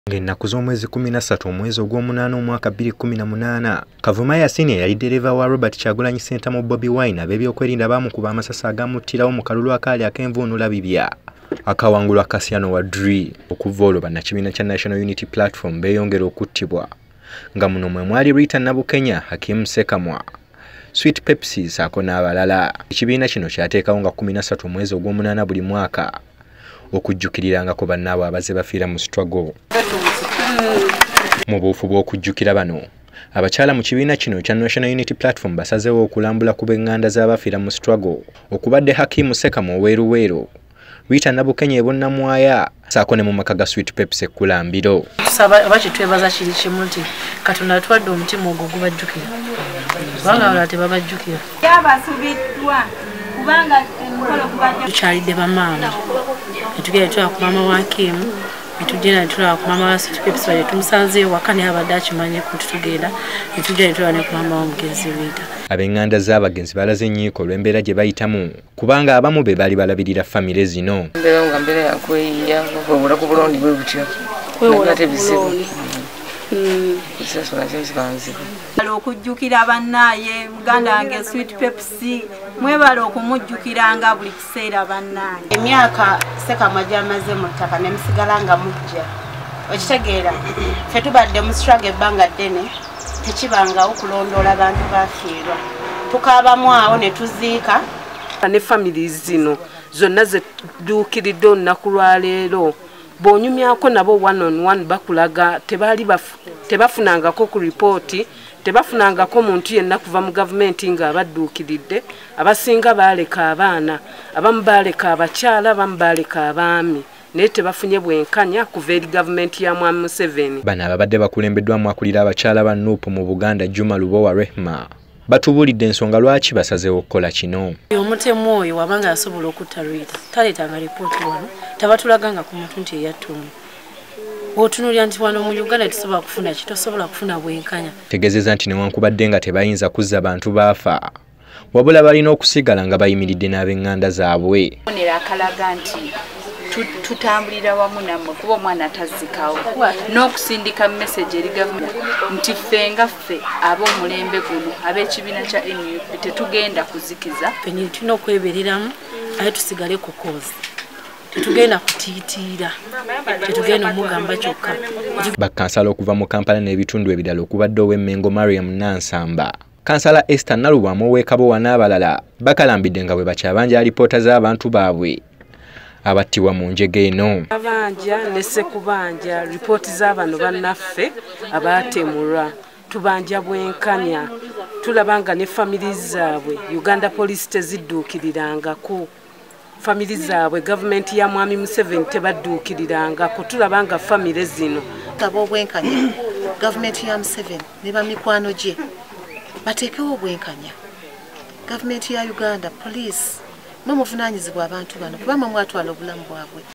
Ng'ennaku z'omwezi 13 omwezi ogw'omunaana omwaka 2018 Kavuma Yasini yali dereva wa Robert Kyagulanyi Center mu Bobi Wine ab'ebyokwerinda baamukuba amasasi agamuttirawo mu kalulu akaali ak'envuunula bibya. Akawangulwa Kasiano wa Dri okuva olwo bannakibiina kya National Unity Platform beeyongera okuttibwa nga muno mwe mwali Rita Nabukenya, Hakim Sekamwa, Sweet Pepsi saako n'abalala. Ekibiina kino kyateekawo nga 13 omwezi ogw'omunaana buli mwaka okujjukirirangako bannaabwe abazze bafiira mu struggle. Mu buufu bw'okujjukira bano, abakyala mu kibiina kino kya National Unity Platform basazeewo okulambula ku b'enganda z'abafiira mu struggle okubadde Hakim Sekamwa Weeruweero, Rita Nabukenya Ebonnamwaya saako ne mu maka ga Sweet Pepsi Kulambiro. Baki twebaza kiri kimu nti Katonda twadde omutima ogwo gubajjukira. Kubanga abalala tebabajjukira. Yabasubiddwa kubanga emikolo kubajja. Tukyalidde bamaama. Netugenda netulaba ku maama wa Hakim, netugenda netulaba ku maama wa Sweet Pepsi bali tumusanze waka naye abadde akimanye ku tutugenda, netugenda netulaba ne ku maama wa Mugenzi Rita. Ab'enganda z'abagenzi balaze nnyiiko olw'embeera gye bayitamu kubanga abamu be baali balabirira famire zino. Mbeera nga mbeera yakweyiya okuwola ku buloni bwe butyo. Kwewola ku buloni. Okujjukira bannaaye muganda wange Sweet Pepsi mwebale okumujjukiranga buli kiseera bannaaye. Emyaka Sekamwa gy'amaze mu ttaka ne musigala nga mujja. Okitegeera ffe tubadde mu struggle ebbanga ddene tekibangawo kulondoola bantu bafiirwa. Tukaabamu awo ne tuziika. Ne families zino zonna zedduukiridde olunaku lwaleero bonyumyako nabo one on one bakulaga tebafunangako ku ripooti, tebafunangako muntu yenna kuva mu gavumenti nga abadduukiridde. Abasinga baaleka abaana, abamu baaleka abakyala, abamu baaleka abaami, naye tebafunye bwenkanya kuva eri gavumenti ya Mwami Museveni. Bano ababadde bakulembeddwamu akulira abakyala ba Nuupu mu Buganda Juma Lubowa Rehma batubuulidde ensonga lwaki basazeewo okukola kino. Omutemu oyo wabanga yasobola okutta Rita taleetanga lipooti wano, tabatulaganga ku muntu nti eyattumu. Bw'otunuulira nti wano mu Uganda tusobola kufuna ki, tosobola kufuna bwenkanya. Tegeezezza nti newankubadde nga tebayinza kuzza bantu baafa, wabula balina okusigala nga bayimiridde n'ab'enganda zaabwe. Onera akalaga nti tutambulira wamu nammwe kuba omwana atazikawo n'okusindika message eri gavumenti nti ffe nga ffe ab'omulembe guno ab'ekibiina kya NUP tetugenda kuzikiza. Fenye tulina okwebereramu aye tusigale ku koozi. Tetugenda kutiitiira, tetugenda omugamba kyokka. Bakkansala okuva mu Kampala n'ebitundu ebirala okubadde ow'Emmengo Mariam Nansamba, Kansala Esther Nalubwamu ow'Ekabowa n'abalala bakalambidde nga bwe bakyabanja alipoota z'abantu baabwe abattibwa mu njege eno. Abanja ne Sekubanja ripooti z'abano bannaffe abaatemulwa tubanja bwenkanya, tulabanga ne families zaabwe Uganda Police tezidduukirirangako, families zaabwe gavumenti ya Mwami Museveni tebadduukirirangako, tulabanga famire zino taba obwenkanya gavumenti ya Museveni ne bamikwano gye bateekewo obwenkanya. Gavumenti ya Uganda Police mwe muvunaanyizibwa abantu bano kuba mwe mwatwala obulamu bwabwe.